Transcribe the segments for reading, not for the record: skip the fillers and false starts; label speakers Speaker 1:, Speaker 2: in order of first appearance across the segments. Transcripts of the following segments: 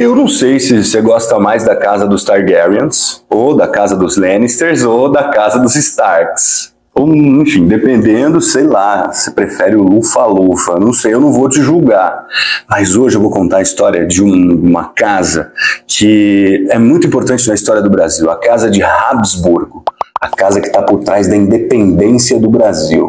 Speaker 1: Eu não sei se você gosta mais da casa dos Targaryens, ou da casa dos Lannisters, ou da casa dos Starks. Ou, enfim, dependendo, sei lá, você prefere o Lufa-Lufa, não sei, eu não vou te julgar. Mas hoje eu vou contar a história de uma casa que é muito importante na história do Brasil, a casa de Habsburgo, a casa que está por trás da independência do Brasil.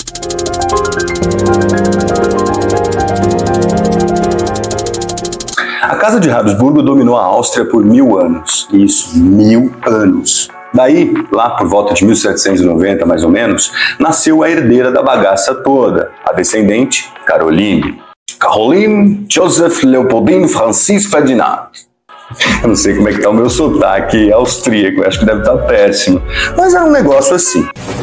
Speaker 1: A casa de Habsburgo dominou a Áustria por 1000 anos, isso, 1000 anos. Daí, lá por volta de 1790, mais ou menos, nasceu a herdeira da bagaça toda, a descendente Caroline. Caroline Joseph Leopoldine Francis Ferdinand. Eu não sei como é que tá o meu sotaque austríaco, acho que deve estar péssimo. Mas era um negócio assim.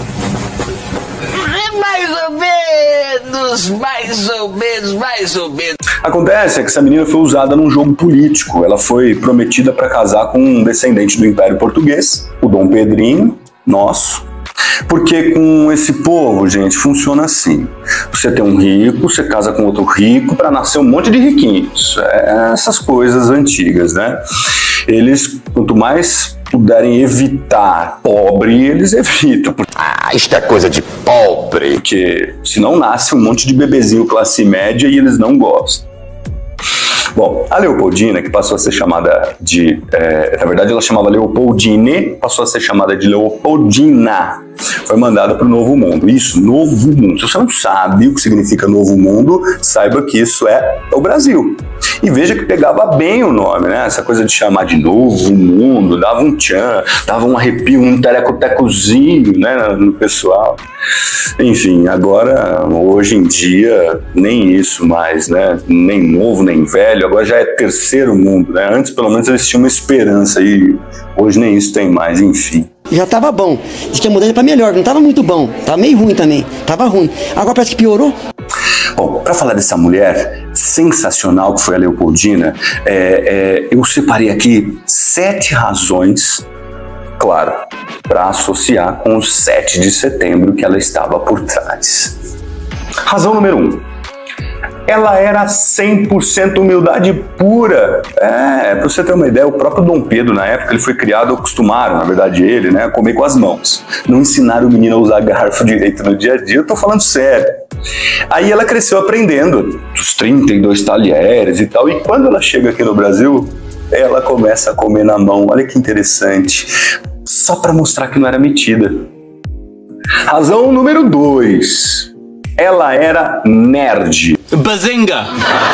Speaker 1: Mais ou menos. Acontece que essa menina foi usada num jogo político. Ela foi prometida para casar com um descendente do Império Português, o Dom Pedrinho, nosso. Porque com esse povo, gente, funciona assim. Você tem um rico, você casa com outro rico para nascer um monte de riquinhos. Essas coisas antigas, né? Eles, quanto mais puderem evitar pobre, eles evitam. Isto é coisa de pobre. Porque senão nasce um monte de bebezinho classe média e eles não gostam. Bom, a Leopoldina, que passou a ser chamada de... na verdade, ela chamava Leopoldine, passou a ser chamada de Leopoldina. Foi mandada para o Novo Mundo. Isso, Novo Mundo. Se você não sabe o que significa Novo Mundo, saiba que isso é o Brasil. E veja que pegava bem o nome, né? Essa coisa de chamar de Novo Mundo, dava um tchan, dava um arrepio, um terecotecozinho, né, no pessoal. Enfim, agora, hoje em dia, nem isso mais, né? Nem novo, nem velho, agora já é terceiro mundo, né? Antes, pelo menos, eles tinham uma esperança e hoje nem isso tem mais, enfim.
Speaker 2: Já tava bom, diz que a mudança pra melhor, não tava muito bom, tava meio ruim também, tava ruim. Agora parece que piorou.
Speaker 1: Bom, para falar dessa mulher sensacional que foi a Leopoldina, eu separei aqui 7 razões, claro, para associar com o 7 de setembro que ela estava por trás. Razão número 1. Ela era 100% humildade pura. Pra você ter uma ideia, o próprio Dom Pedro, na época, ele foi criado, acostumaram, na verdade ele, né, a comer com as mãos. Não ensinaram o menino a usar garfo direito no dia a dia, eu tô falando sério. Aí ela cresceu aprendendo, os 32 talheres e tal, e quando ela chega aqui no Brasil, ela começa a comer na mão. Olha que interessante. Só para mostrar que não era metida. Razão número 2. Ela era nerd.
Speaker 3: Bazinga!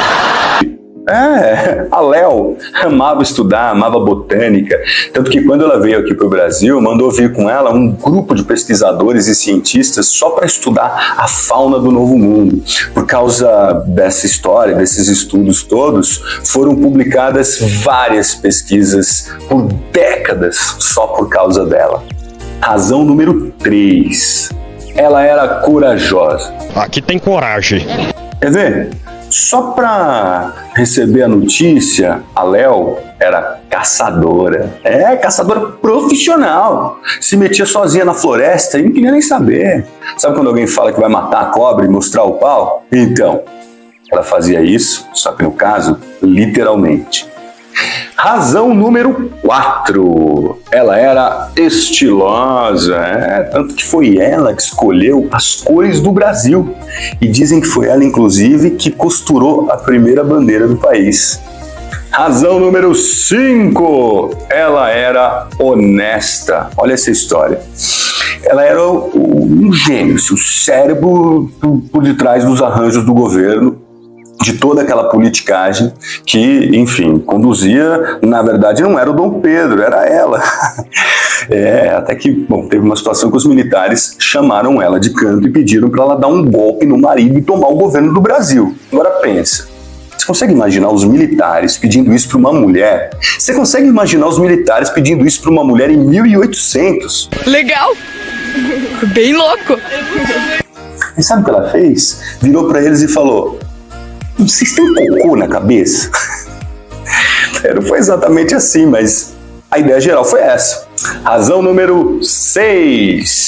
Speaker 1: A Léo amava estudar, amava botânica, tanto que quando ela veio aqui para o Brasil, mandou vir com ela um grupo de pesquisadores e cientistas só para estudar a fauna do Novo Mundo. Por causa dessa história, desses estudos todos, foram publicadas várias pesquisas por décadas só por causa dela. Razão número 3. Ela era corajosa.
Speaker 4: Aqui tem coragem.
Speaker 1: Quer ver? Só para receber a notícia, a Léo era caçadora. Caçadora profissional. Se metia sozinha na floresta e não queria nem saber. Sabe quando alguém fala que vai matar a cobra e mostrar o pau? Então, ela fazia isso, só que no caso, literalmente. Razão número 4. Ela era estilosa, tanto que foi ela que escolheu as cores do Brasil. E dizem que foi ela, inclusive, que costurou a primeira bandeira do país. Razão número 5. Ela era honesta. Olha essa história. Ela era um gênio, o cérebro por detrás dos arranjos do governo, de toda aquela politicagem que, enfim, conduzia, na verdade não era o Dom Pedro, era ela. Até que, bom, teve uma situação que os militares chamaram ela de canto e pediram para ela dar um golpe no marido e tomar o governo do Brasil. Agora pensa, você consegue imaginar os militares pedindo isso para uma mulher? Você consegue imaginar os militares pedindo isso para uma mulher em 1800?
Speaker 5: Legal! Bem louco!
Speaker 1: E sabe o que ela fez? Virou para eles e falou: vocês têm cocô na cabeça? Não foi exatamente assim, mas a ideia geral foi essa. Razão número 6.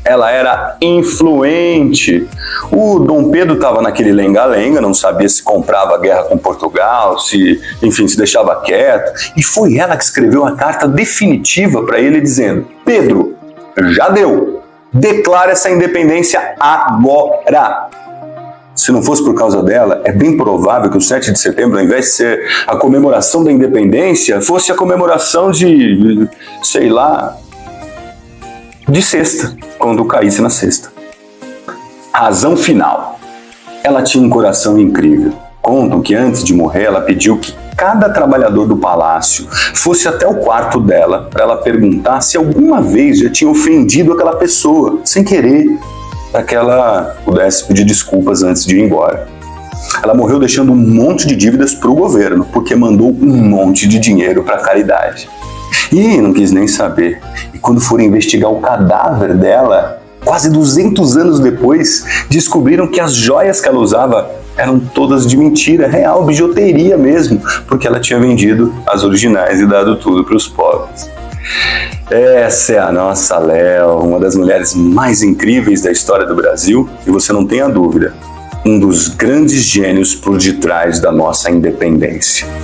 Speaker 1: ela era influente. O Dom Pedro estava naquele lenga-lenga, não sabia se comprava a guerra com Portugal, se deixava quieto. E foi ela que escreveu a carta definitiva para ele dizendo: Pedro, já deu, declara essa independência agora. Se não fosse por causa dela, é bem provável que o 7 de setembro, ao invés de ser a comemoração da independência, fosse a comemoração de, sei lá, de sexta, quando caísse na sexta. Razão final. Ela tinha um coração incrível. Contam que antes de morrer, ela pediu que cada trabalhador do palácio fosse até o quarto dela para ela perguntar se alguma vez já tinha ofendido aquela pessoa, sem querer, para que ela pudesse pedir desculpas antes de ir embora. Ela morreu deixando um monte de dívidas para o governo, porque mandou um monte de dinheiro para a caridade. E não quis nem saber. E quando foram investigar o cadáver dela, quase 200 anos depois, descobriram que as joias que ela usava eram todas de mentira, real, bijuteria mesmo, porque ela tinha vendido as originais e dado tudo para os pobres. Essa é a nossa Léo, uma das mulheres mais incríveis da história do Brasil, e você não tenha dúvida, um dos grandes gênios por detrás da nossa independência.